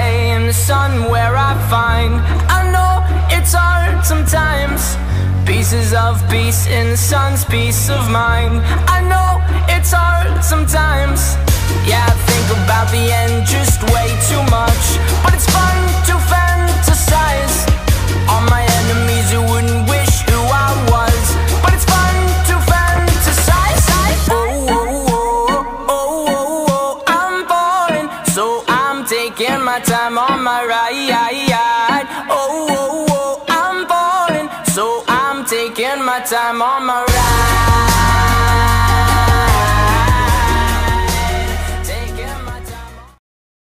stay in the sun where I find. I know it's hard sometimes, pieces of peace in the sun's peace of mind. I know it's hard sometimes, yeah, I think about the end just way too much. But it's fun to fantasize on my enemies who wouldn't wish who I was. But it's fun to fantasize. Oh, oh, oh, oh, oh, oh, I'm falling, so I'm taking my time on my ride. Oh, oh, oh, I'm falling, so I'm taking my time on my ride.